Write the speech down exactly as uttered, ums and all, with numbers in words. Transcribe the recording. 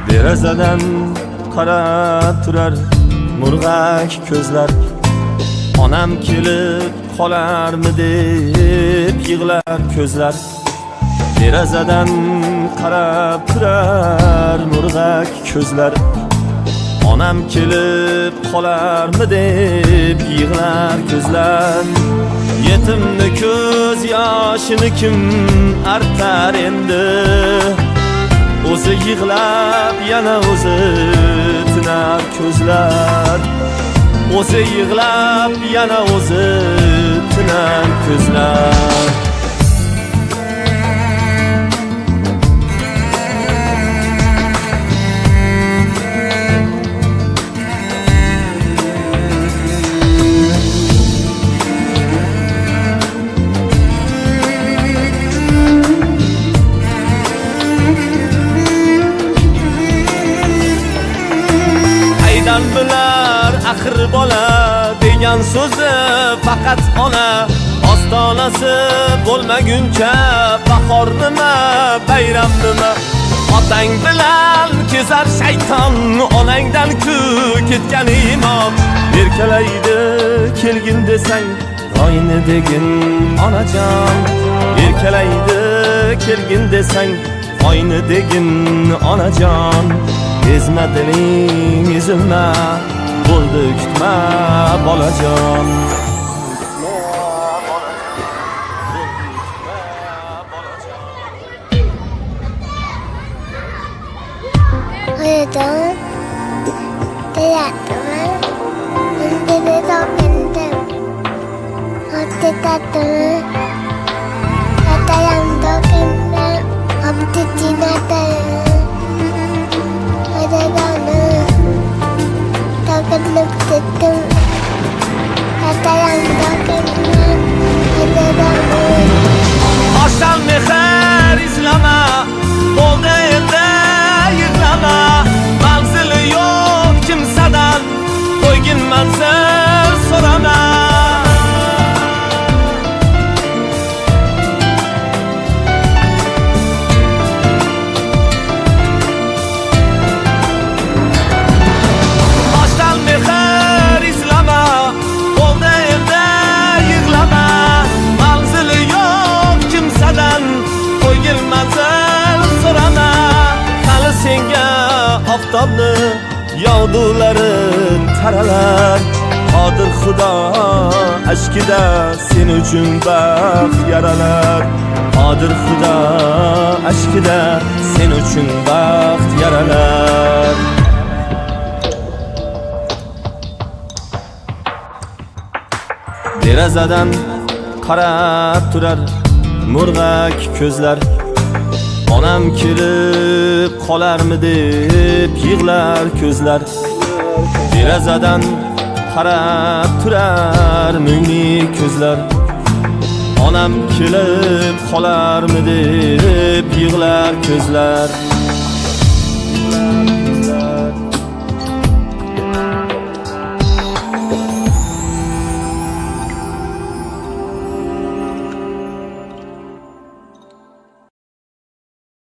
Derazadan qarab turar murg'ak ko'zlar. Onam kelib qolarmi deb yig'lar ko'zlar. Derazadan qarab turar murg'ak ko'zlar. Onam kelib qolarmi deb yig'lar ko'zlar. Yetimni ko'z yoshini kim artar endi? O'zi yig'lab yana o'zi tinar ko'zlar. O'zi yig'lab yana o'zi tinar ko'zlar. Bilar axir bola degan so'zi faqat ona. Ostonasi bo'lmaguncha bahor nima, bayram nima? Otang bilan kezar shayton, onangdan ku ketgan imon. Erkalaydi kelgin desang, oyni degin onajon. Erkalaydi kelgin desang, oyni degin onajon. Ezma diling ezilma, bo'ldi kutma bolajon. Onajon, deyaptimi? Endi bezoqindim. Oti tatimi? Tatayam doqindim. Obdi jinatayim. Takınıp tuttum, hatayam takındım, hatayam. Aşan meher izlama, oldu elde yıklama. Manzili yok kimseden, koygin manzil sorama. Oftobni yog'dularin taralar. Qodir Xudo aşkida sen uchun baxt yaralar. Qodir Xudo aşkida sen uchun baxt yaralar. Derazadan qarab turar murg'ak ko'zlar. Onam kelib qolarmi deb yig'lar ko'zlar. Derazadan qarab turar mungli ko'zlar. Onam kelib qolarmi deb yig'lar ko'zlar.